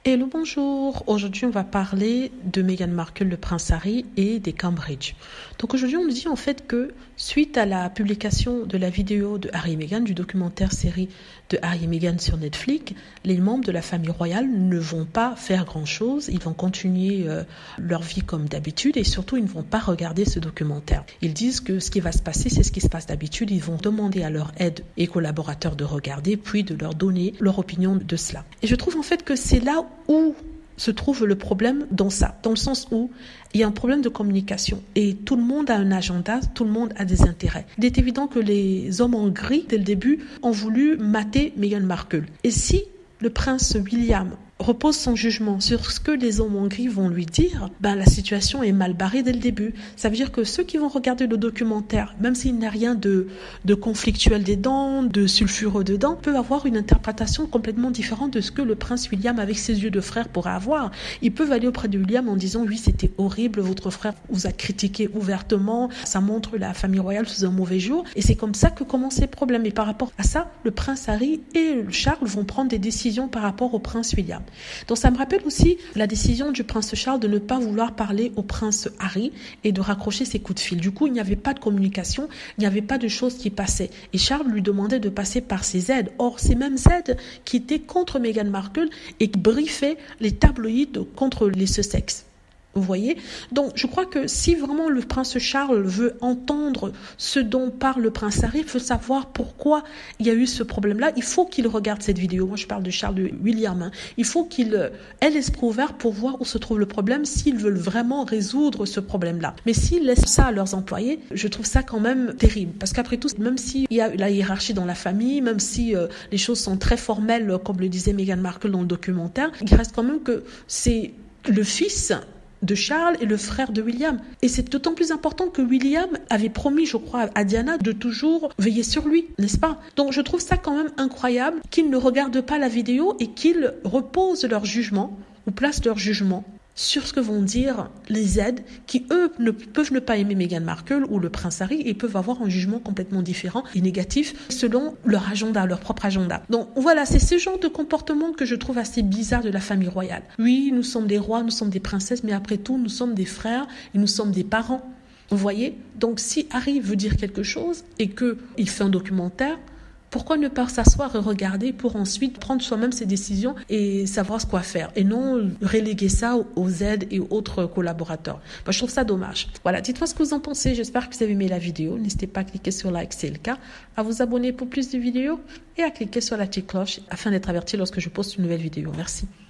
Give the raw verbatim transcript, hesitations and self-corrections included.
Hello, bonjour. Aujourd'hui, on va parler de Meghan Markle, le prince Harry et des Cambridge. Donc aujourd'hui, on nous dit en fait que suite à la publication de la vidéo de Harry et Meghan, du documentaire série de Harry et Meghan sur Netflix, les membres de la famille royale ne vont pas faire grand-chose. Ils vont continuer euh, leur vie comme d'habitude et surtout, ils ne vont pas regarder ce documentaire. Ils disent que ce qui va se passer, c'est ce qui se passe d'habitude. Ils vont demander à leurs aides et collaborateurs de regarder, puis de leur donner leur opinion de cela. Et je trouve en fait que c'est là où se trouve le problème dans ça, dans le sens où il y a un problème de communication et tout le monde a un agenda, tout le monde a des intérêts. Il est évident que les hommes en gris, dès le début, ont voulu mater Meghan Markle. Et si le prince William repose son jugement sur ce que les hommes en gris vont lui dire, ben la situation est mal barrée dès le début. Ça veut dire que ceux qui vont regarder le documentaire, même s'il n'y a rien de, de conflictuel dedans, de sulfureux dedans, peuvent avoir une interprétation complètement différente de ce que le prince William, avec ses yeux de frère, pourrait avoir. Ils peuvent aller auprès de William en disant « Oui, c'était horrible, votre frère vous a critiqué ouvertement, ça montre la famille royale sous un mauvais jour. » Et c'est comme ça que commencent les problèmes. Et par rapport à ça, le prince Harry et Charles vont prendre des décisions par rapport au prince William. Donc ça me rappelle aussi la décision du prince Charles de ne pas vouloir parler au prince Harry et de raccrocher ses coups de fil. Du coup, il n'y avait pas de communication, il n'y avait pas de choses qui passaient. Et Charles lui demandait de passer par ses aides. Or, ces mêmes aides qui étaient contre Meghan Markle et qui briefaient les tabloïds contre les Sussex. Vous voyez? Donc, je crois que si vraiment le prince Charles veut entendre ce dont parle le prince Harry, il faut savoir pourquoi il y a eu ce problème-là. Il faut qu'il regarde cette vidéo. Moi, je parle de Charles de William. Hein. Il faut qu'il ait l'esprit ouvert pour voir où se trouve le problème, s'ils veulent vraiment résoudre ce problème-là. Mais s'ils laissent ça à leurs employés, je trouve ça quand même terrible. Parce qu'après tout, même s'il y a la hiérarchie dans la famille, même si euh, les choses sont très formelles, comme le disait Meghan Markle dans le documentaire, il reste quand même que c'est le fils de Charles et le frère de William. Et c'est d'autant plus important que William avait promis, je crois, à Diana de toujours veiller sur lui, n'est-ce pas? Donc je trouve ça quand même incroyable qu'ils ne regardent pas la vidéo et qu'ils reposent leur jugement ou placent leur jugement sur ce que vont dire les aides qui, eux, ne peuvent ne pas aimer Meghan Markle ou le prince Harry et peuvent avoir un jugement complètement différent et négatif selon leur agenda, leur propre agenda. Donc voilà, c'est ce genre de comportement que je trouve assez bizarre de la famille royale. Oui, nous sommes des rois, nous sommes des princesses, mais après tout, nous sommes des frères et nous sommes des parents. Vous voyez? Donc si Harry veut dire quelque chose et qu'il fait un documentaire, pourquoi ne pas s'asseoir et regarder pour ensuite prendre soi-même ses décisions et savoir ce quoi faire et non reléguer ça aux aides et aux autres collaborateurs. Moi, je trouve ça dommage. Voilà, dites-moi ce que vous en pensez. J'espère que vous avez aimé la vidéo. N'hésitez pas à cliquer sur like si c'est le cas, à vous abonner pour plus de vidéos et à cliquer sur la petite cloche afin d'être averti lorsque je poste une nouvelle vidéo. Merci.